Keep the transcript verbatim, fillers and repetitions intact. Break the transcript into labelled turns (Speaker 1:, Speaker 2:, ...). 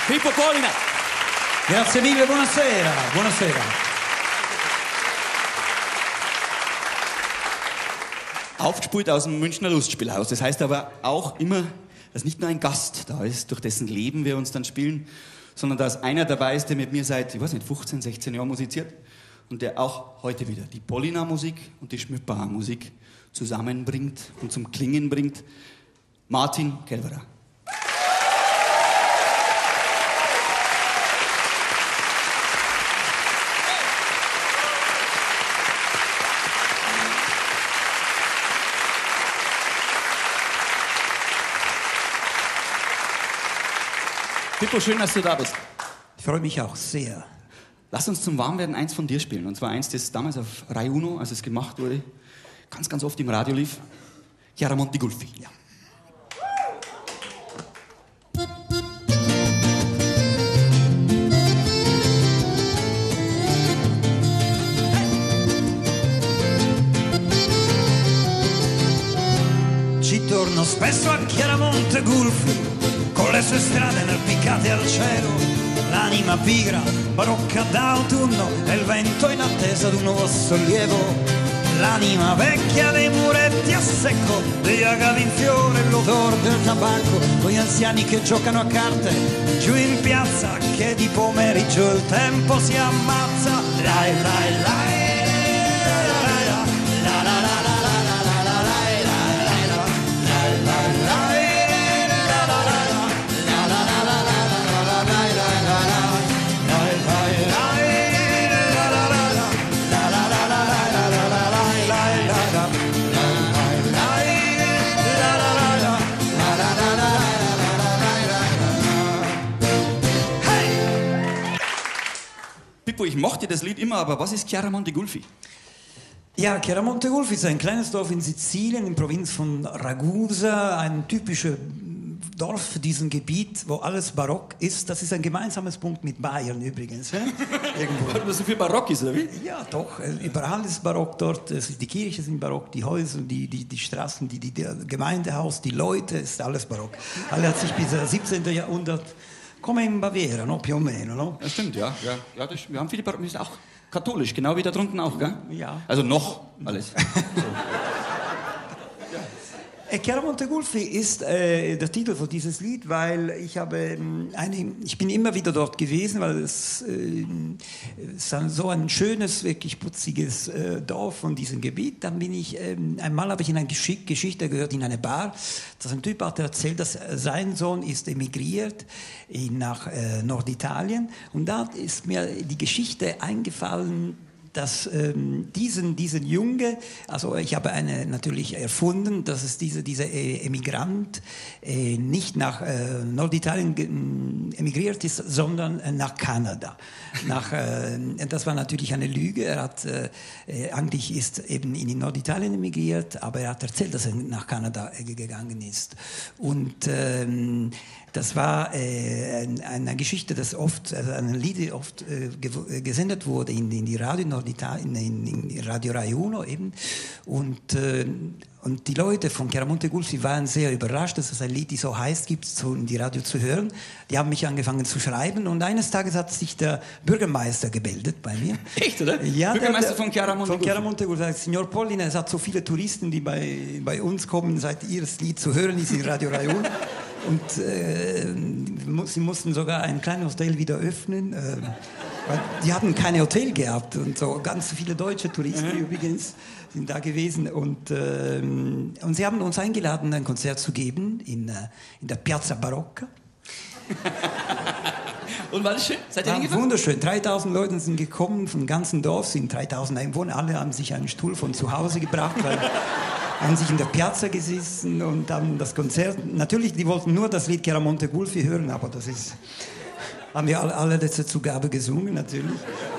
Speaker 1: Pippo Polina.
Speaker 2: Grazie mille, buonasera. Buonasera.
Speaker 1: Aufgespult aus dem Münchner Lustspielhaus. Das heißt aber auch immer, dass nicht nur ein Gast da ist, durch dessen Leben wir uns dann spielen, sondern dass einer dabei ist, der mit mir seit, ich weiß nicht, fünfzehn, sechzehn Jahren musiziert und der auch heute wieder die Polina-Musik und die Schmidbauer-Musik zusammenbringt und zum Klingen bringt. Martin Kelverer. Pippo, schön, dass du da bist.
Speaker 2: Ich freue mich auch sehr.
Speaker 1: Lass uns zum Warmwerden eins von dir spielen. Und zwar eins, das damals auf Rai Uno, als es gemacht wurde, ganz, ganz oft im Radio lief. Chiaramonte Gulfi. Ja.
Speaker 2: Ci torno spesso a Chiaramonte Gulfi, con le sue strade inerpiccate al cielo, l'anima pigra, barocca d'autunno e il vento in attesa di un nuovo sollievo. L'anima vecchia dei muretti a secco, degli agavi in fiore, l'odore del tabacco, con gli anziani che giocano a carte giù in piazza, che di pomeriggio il tempo si ammazza. Lai, lai, lai.
Speaker 1: Ich mochte das Lied immer, aber was ist Chiaramonte Gulfi?
Speaker 2: Ja, Chiaramonte Gulfi ist ein kleines Dorf in Sizilien, in Provinz von Ragusa, ein typisches Dorf für diesen Gebiet, wo alles barock ist. Das ist ein gemeinsames Punkt mit Bayern übrigens.
Speaker 1: Irgendwo. Weil so viel barock ist, oder wie?
Speaker 2: Ja, doch. Überall ist barock dort. Die Kirchen sind barock, die Häuser, die, die, die Straßen, die, die, der Gemeindehaus, die Leute, ist alles barock. Alle hat sich bis zum siebzehnten. Jahrhundert, come in Baviera, no? Più o meno, no?
Speaker 1: Ja, stimmt, ja. ja, ja das, wir haben viele Barock, wir sind auch katholisch, genau wie da drunten auch, gell?
Speaker 2: Ja.
Speaker 1: Also noch alles. So.
Speaker 2: Chiaramonte Gulfi ist äh, der Titel von dieses Lied, weil ich habe eine, ich bin immer wieder dort gewesen, weil es äh, ist so ein schönes, wirklich putziges äh, Dorf von diesem Gebiet. Dann bin ich, äh, einmal habe ich in eine Geschick, Geschichte gehört in eine Bar, dass ein Typ hat erzählt, dass sein Sohn ist emigriert in, nach äh, Norditalien und da ist mir die Geschichte eingefallen, dass ähm, diesen, diesen Junge, also ich habe eine natürlich erfunden, dass es diese, dieser äh, Emigrant äh, nicht nach äh, Norditalien emigriert ist, sondern äh, nach Kanada. Nach, äh, das war natürlich eine Lüge. Er hat äh, eigentlich ist eben in Norditalien emigriert, aber er hat erzählt, dass er nach Kanada äh, gegangen ist. Und ähm, das war äh, eine Geschichte, das oft, also ein Lied, das oft äh, gesendet wurde in, in die Radio Norditalien, in, in Radio Rai Uno eben. Und, äh, und die Leute von Chiaramonte Gulfi waren sehr überrascht, dass es ein Lied, die so heißt, gibt, so in die Radio zu hören. Die haben mich angefangen zu schreiben und eines Tages hat sich der Bürgermeister gemeldet bei mir.
Speaker 1: Echt, oder?
Speaker 2: Ja,
Speaker 1: Bürgermeister
Speaker 2: der,
Speaker 1: von Chiaramonte
Speaker 2: Gulfi. Von Chiaramonte Gulfi sagt, Signor Pollina, es hat so viele Touristen, die bei, bei uns kommen, seit ihr das Lied zu hören ist in Radio Rai Uno. Und äh, sie mussten sogar ein kleines Hotel wieder öffnen, äh, weil die hatten kein Hotel gehabt und so ganz viele deutsche Touristen mhm. übrigens sind da gewesen und, äh, und sie haben uns eingeladen, ein Konzert zu geben in, äh, in der Piazza Barocca.
Speaker 1: Und war das schön? Seid ihr
Speaker 2: ja,
Speaker 1: hingefahren?
Speaker 2: Wunderschön. dreitausend Leute sind gekommen vom ganzen Dorf, sind dreitausend Einwohner, alle haben sich einen Stuhl von zu Hause gebracht, weil haben sich in der Piazza gesessen und haben das Konzert, natürlich, die wollten nur das Lied Chiaramonte Gulfi hören, aber das ist, haben wir alle, alle letzte Zugabe gesungen, natürlich.